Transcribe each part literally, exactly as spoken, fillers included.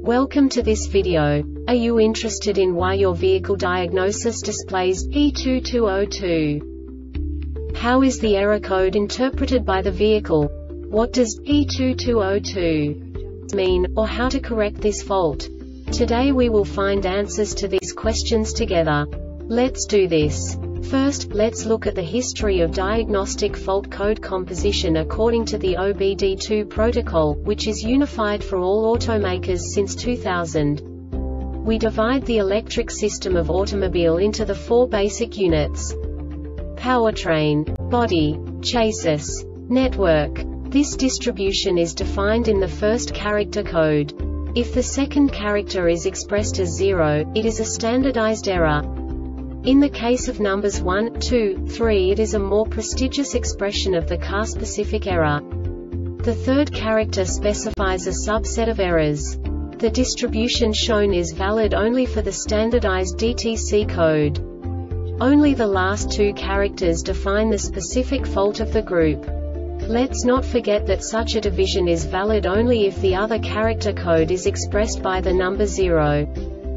Welcome to this video. Are you interested in why your vehicle diagnosis displays E two two zero two? How is the error code interpreted by the vehicle? What does E two two zero two mean, or how to correct this fault? Today we will find answers to these questions together. Let's do this. First, let's look at the history of diagnostic fault code composition according to the O B D two protocol, which is unified for all automakers since two thousand. We divide the electric system of automobile into the four basic units: powertrain, body, chassis, network. This distribution is defined in the first character code. If the second character is expressed as zero, it is a standardized error. In the case of numbers one, two, three, it is a more prestigious expression of the car-specific error. The third character specifies a subset of errors. The distribution shown is valid only for the standardized D T C code. Only the last two characters define the specific fault of the group. Let's not forget that such a division is valid only if the other character code is expressed by the number zero.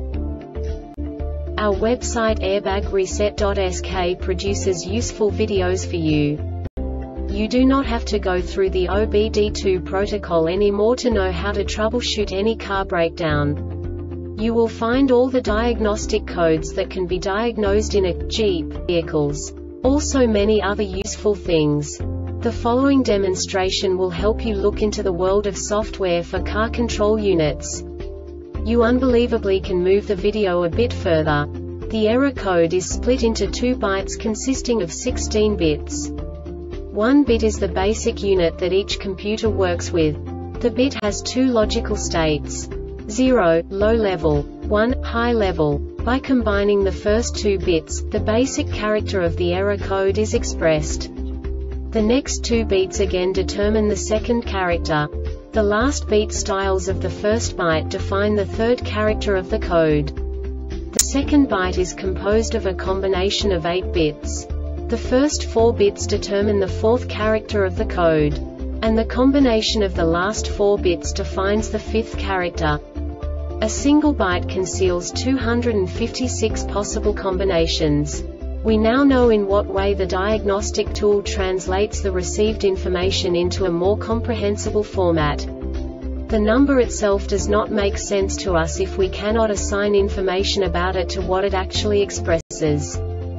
Our website airbag reset dot S K produces useful videos for you. You do not have to go through the O B D two protocol anymore to know how to troubleshoot any car breakdown. You will find all the diagnostic codes that can be diagnosed in a Jeep vehicles. Also many other useful things. The following demonstration will help you look into the world of software for car control units. You unbelievably can move the video a bit further. The error code is split into two bytes consisting of sixteen bits. One bit is the basic unit that each computer works with. The bit has two logical states: zero, low level, one, high level. By combining the first two bits, the basic character of the error code is expressed. The next two beats again determine the second character. The last beat styles of the first byte define the third character of the code. The second byte is composed of a combination of eight bits. The first four bits determine the fourth character of the code. And the combination of the last four bits defines the fifth character. A single byte conceals two hundred fifty-six possible combinations. We now know in what way the diagnostic tool translates the received information into a more comprehensible format. The number itself does not make sense to us if we cannot assign information about it to what it actually expresses.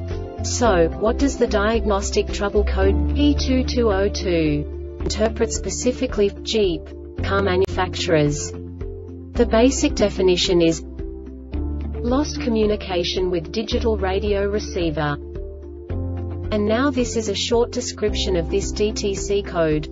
So, what does the diagnostic trouble code E two two zero two interpret specifically for Jeep car manufacturers? The basic definition is lost communication with digital radio receiver. And now this is a short description of this D T C code.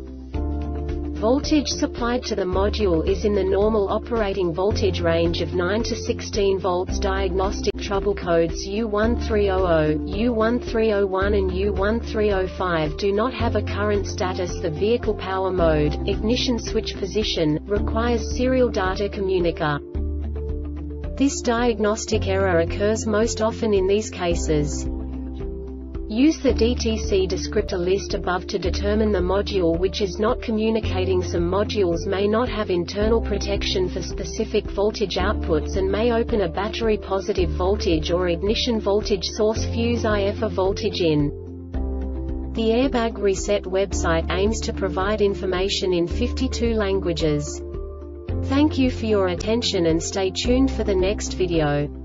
Voltage supplied to the module is in the normal operating voltage range of nine to sixteen volts. Diagnostic trouble codes U one three zero zero, U one three zero one and U one three zero five do not have a current status. The vehicle power mode, ignition switch position, requires serial data communicator. This diagnostic error occurs most often in these cases. Use the D T C descriptor list above to determine the module which is not communicating. Some modules may not have internal protection for specific voltage outputs and may open a battery positive voltage or ignition voltage source fuse I F a voltage in. The Airbag Reset website aims to provide information in fifty-two languages. Thank you for your attention and stay tuned for the next video.